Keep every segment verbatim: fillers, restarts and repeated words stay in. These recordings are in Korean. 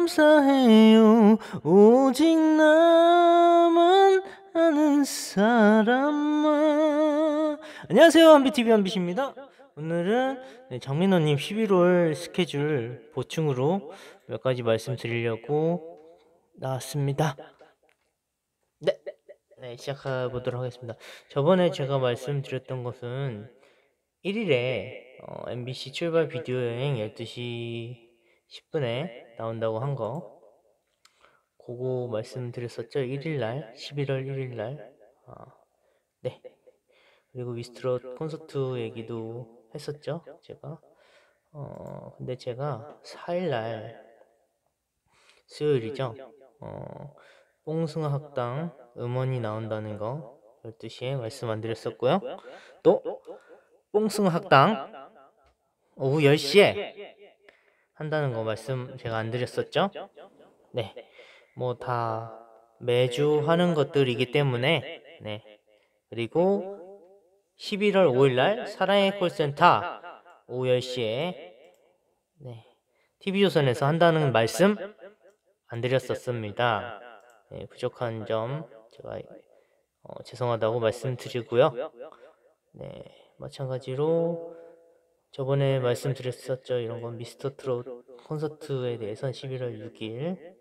감사해요. 오직 나만 아는 사람만. 안녕하세요, 한비티비 한빛입니다. 오늘은 네, 장민호님 십일월 스케줄 보충으로 몇 가지 말씀드리려고 나왔습니다. 네, 네 시작해보도록 하겠습니다. 저번에 제가 말씀드렸던 것은 일일에 어, 엠비씨 출발 비디오 여행 열두 시 십 분에 나온다고 한 거 그거 말씀드렸었죠. 일일날 십일월 일일날 어, 네. 그리고 위스트롯 콘서트 얘기도 했었죠 제가. 어 근데 제가 사일날 수요일이죠. 어 뽕숭아 학당 음원이 나온다는 거 열두 시에 말씀 안 드렸었고요. 또 뽕숭아 학당 오후 열 시에 한다는 거 말씀 제가 안 드렸었죠. 네, 뭐 다 매주 하는 것들이기 때문에. 네, 그리고 십일월 오일날 사랑의 콜센터 오후 열 시에 네, 티비조선에서 한다는 말씀 안 드렸었습니다. 네, 부족한 점 제가 어, 죄송하다고 말씀드리고요. 네, 마찬가지로 저번에 말씀드렸었죠. 이런 건 미스터 트롯 콘서트에 대해서는 십일월 육일.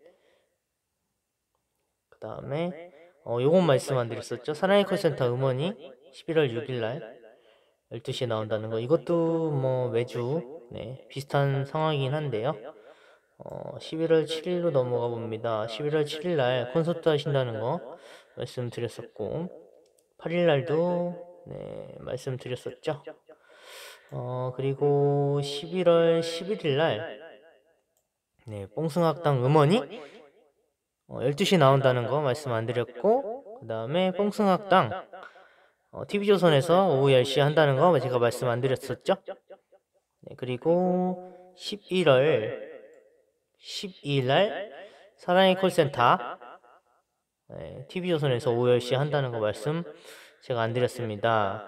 그 다음에 어, 요건 말씀 안 드렸었죠. 사랑의 콜센터 음원이 십일월 육일날 열두 시에 나온다는 거. 이것도 뭐 매주 네, 비슷한 상황이긴 한데요. 어, 십일월 칠일로 넘어가 봅니다. 십일월 칠일날 콘서트 하신다는 거 말씀드렸었고, 팔일날도 네, 말씀드렸었죠. 어, 그리고 십일월 십일일날 네, 뽕숭아학당 음원이 어, 열두 시에 나온다는 거 말씀 안 드렸고, 그 다음에 뽕숭아학당 어, 티비조선에서 오후 열 시에 한다는 거 제가 말씀 안 드렸었죠. 네, 그리고 십일월 십이일날 사랑의 콜센터 네, 티비조선에서 오후 열 시에 한다는 거 말씀 제가 안 드렸습니다.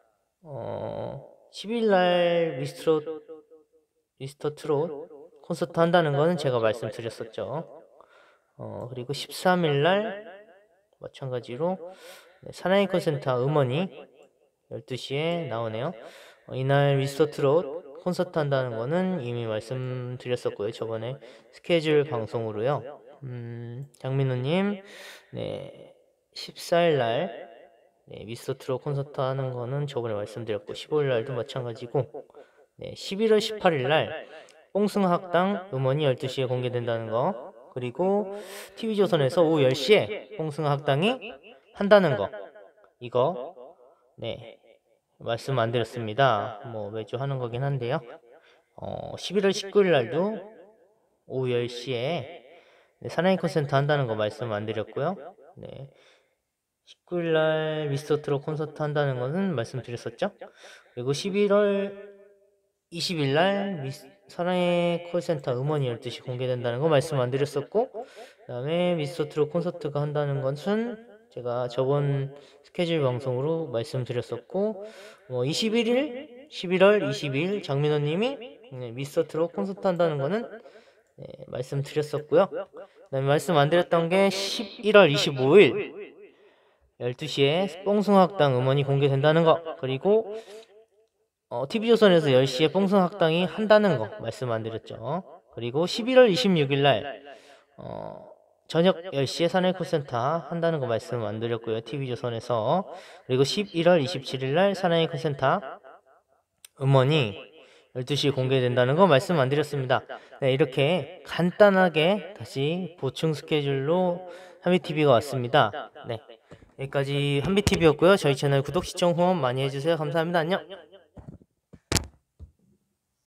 어, 십일날 미스트롯 미스터 트롯 콘서트 한다는 거는 제가 말씀드렸었죠. 어, 그리고 십삼일날 마찬가지로 네, 사랑의 콘센터 음원이 열두 시에 나오네요. 어, 이날 미스터 트롯 콘서트 한다는 거는 이미 말씀드렸었고요. 저번에 스케줄 방송으로요. 음, 장민호님 네, 십사일날 네, 미스터 트롯 콘서트 하는 거는 저번에 말씀드렸고, 십오일날도 마찬가지고, 네, 십일월 십팔일날 뽕숭아 학당 음원이 열두 시에 공개된다는 거, 그리고 티비조선에서 오후 열 시에 뽕숭아 학당이 한다는 거, 이거 네, 말씀 안 드렸습니다. 뭐 매주 하는 거긴 한데요. 어, 십일월 십구일날도 오후 열 시에 네, 사랑의 콘서트 한다는 거 말씀 안 드렸고요. 네, 십구일날 미스터 트롯 콘서트 한다는 거는 말씀드렸었죠. 그리고 십일월 이십일날 미스, 사랑의 콜센터 음원이 열두 시 공개된다는 거 말씀 안 드렸었고, 그 다음에 미스터 트롯 콘서트가 한다는 것은 제가 저번 스케줄 방송으로 말씀드렸었고, 뭐 이십일일 십일월 이십이일 장민호님이 네, 미스터 트롯 콘서트 한다는 거는 네, 말씀드렸었고요. 그 다음에 말씀 안 드렸던 게 십일월 이십오일 열두 시에 뽕숭아 학당 음원이 공개된다는 거, 그리고 어, 티비조선에서 열 시에 뽕숭아 학당이 한다는 거 말씀 안 드렸죠. 그리고 십일월 이십육일날 어, 저녁 열 시에 사랑의 콜센터 한다는 거 말씀 안 드렸고요. 티비조선에서. 그리고 십일월 이십칠일날 사랑의 콜센터 음원이 열두 시에 공개된다는 거 말씀 안 드렸습니다. 네, 이렇게 간단하게 다시 보충 스케줄로 한비티비가 왔습니다. 네, 여기까지 한비티비였고요. 저희 채널 구독, 시청, 후원 많이 해주세요. 감사합니다. 안녕.